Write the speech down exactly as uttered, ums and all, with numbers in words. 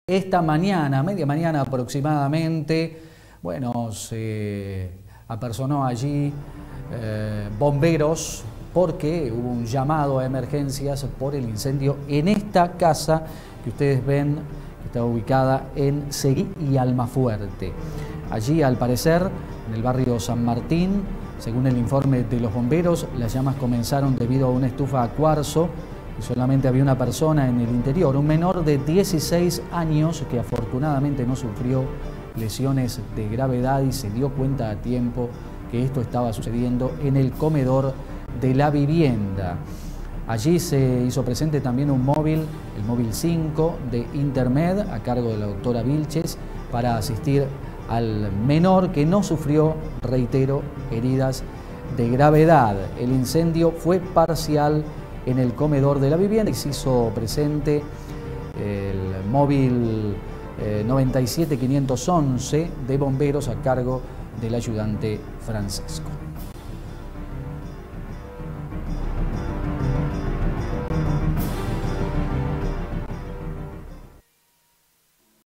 Esta mañana, media mañana aproximadamente, bueno, se apersonó allí eh, bomberos porque hubo un llamado a emergencias por el incendio en esta casa que ustedes ven, que está ubicada en Seguí y Almafuerte. Allí, al parecer, en el barrio San Martín, según el informe de los bomberos, las llamas comenzaron debido a una estufa a cuarzo y solamente había una persona en el interior, un menor de dieciséis años que afortunadamente no sufrió lesiones de gravedad y se dio cuenta a tiempo que esto estaba sucediendo en el comedor de la vivienda. Allí se hizo presente también un móvil, el móvil cinco de Intermed, a cargo de la doctora Vilches, para asistir al menor que no sufrió, reitero, heridas de gravedad. El incendio fue parcial en el comedor de la vivienda y se hizo presente el móvil eh, noventa y siete quinientos once de bomberos a cargo del ayudante Francesco.